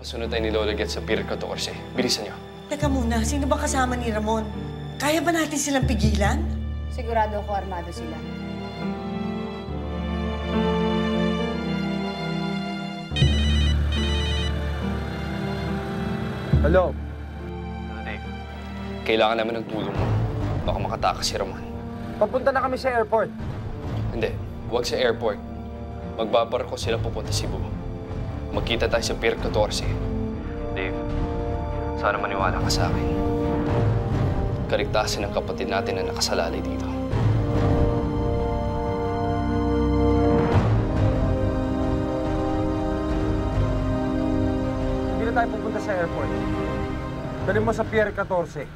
Pasunod tayo ni Lola Get sa Pier 14. Bilisan niyo. Teka muna, sino ba kasama ni Ramon? Kaya ba natin silang pigilan? Sigurado ako armado sila. Hello? Dave, kailangan namin ng tulong mo. Baka makatakas si Ramon. Papunta na kami sa airport. Hindi, huwag sa airport. Magbabarko sila pupunta Cebu. Magkita tayo sa Pier 14. Dave, sana maniwala ka sa akin. Kaligtasin ang kapatid natin na nakasalalay dito. Hindi na tayo pupunta sa airport. Dali mo sa Pier 14.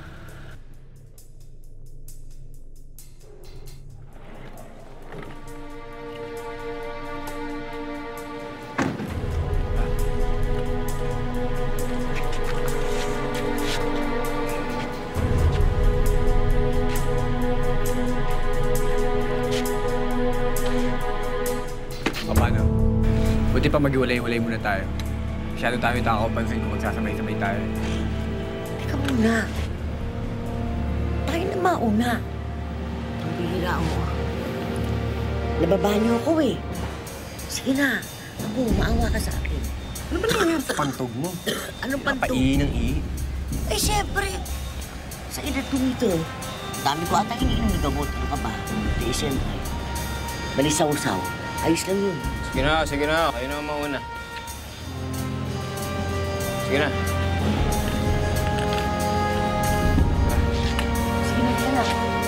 Paano? Buti pa maghiwalay-walay muna tayo. Masyado tayo nakakapansin kung magsasabay-sabay tayo. Teka muna. Tayo na mauna. Pambihira mo. Nababa niyo ako eh. Sige na. Ako, maawa ka sa akin. Ano ba naman yung pantog mo? Anong pantog? Napaihi ng ihi. Eh, syempre. Sa edad kong ito, dami ko ata iniinom ng gamot. Ano ka ba? Eh, syempre. Balisaw-saw. Ayos lang yun. Sige na, sige na. Kayo na mauna. Sige na. Sige na, sige na.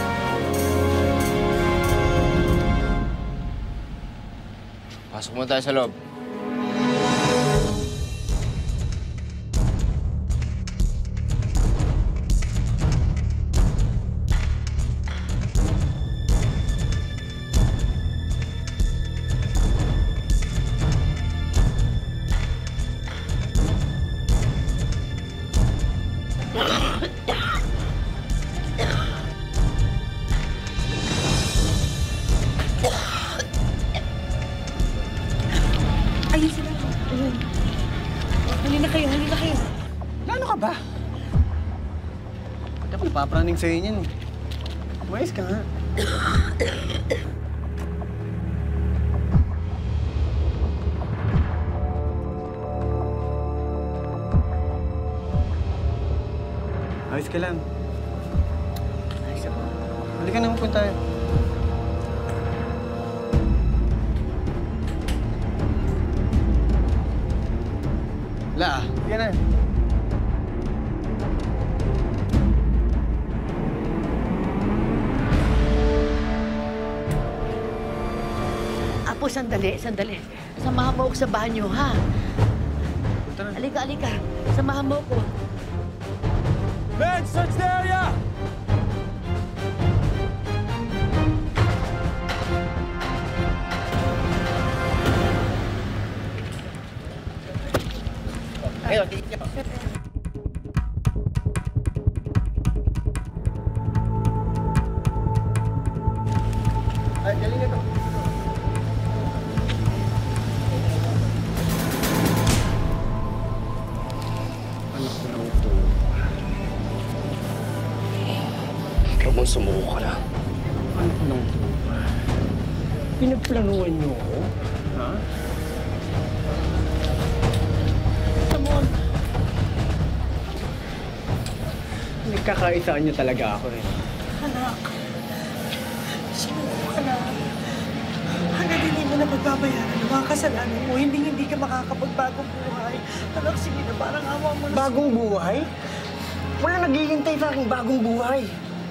Pasok muna tayo sa loob. Ayun sila. Ayun. Halina kayo, halina kayo. Ano ka ba? Ba't ako napapraning sa'yo niyan eh? Umayos ka nga. Ayos ka lang. Ayos ako. Halika na, mapunta tayo. La, sige na. Apo, sandali, sandali. Samahan mo ako sa banyo, ha? Punta na. Alika, alika. Samahan mo ako. Men, search the area! Ayun, dito. Ay, galing ito. Anak ko lang ito. Ramon, sumuko ka na. Anak ko lang ito. Pinagplanuhan niyo ako? Ha? Nagkakaisaan niyo talaga ako eh. Anak, sumuko ka na. Hanggang hindi mo na pagbabayaran ng mga kasalanan mo, hindi ka makakapagbagong buhay. Anak, sige na, parang awa mo na. Bagong buhay? Wala naghihintay sa aking bagong buhay.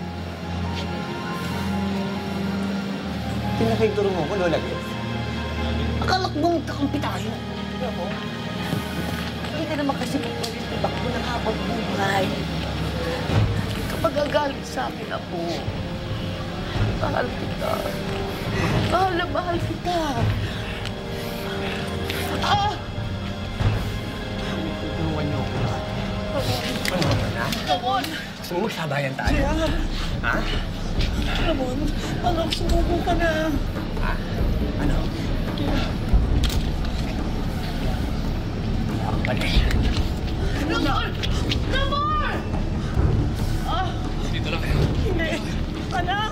Pinakituro mo ko, Lola Gets. Akala ko bang kakampi tayo. Alam mo? Hindi ka naman kasi magpalitibak mo ng habang buhay. Kapag agalit sa akin, Apo, mahal kita. Mahal na mahal kita. Ah! Tulungan niyo ako. Ano ba na? Ramon! Gusto mo magsabayan tayo? Kaya, Ha? Ramon, anak, sumuko ka na. Ha? Ano? Ramon! Ramon! Dito lang kayo. Hindi. Anak!